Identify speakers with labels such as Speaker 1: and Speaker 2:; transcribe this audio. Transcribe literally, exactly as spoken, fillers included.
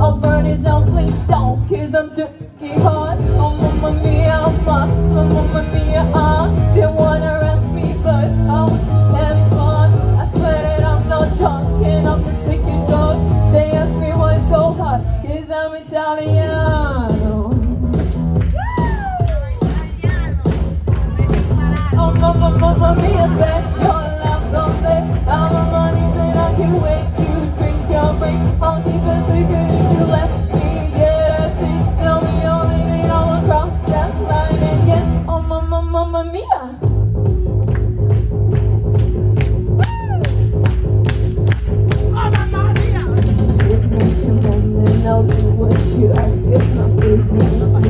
Speaker 1: I'll burn it down, please don't, cause I'm dirty hard. Oh mamma mia, ma, mamma mia, ah. They wanna arrest me, but I was having fun. I swear that I'm not drunk and I'm just taking drugs. They ask me why it's so hot, cause I'm Italiano. Oh mamma, mamma mia, special love someday. I'm a money that I can wait to drink your brain. I'll keep it secret if you let me get a taste. Tell me all in all across that line and yeah. Oh mamma, mamma mia. I'll do what you ask, it's not business.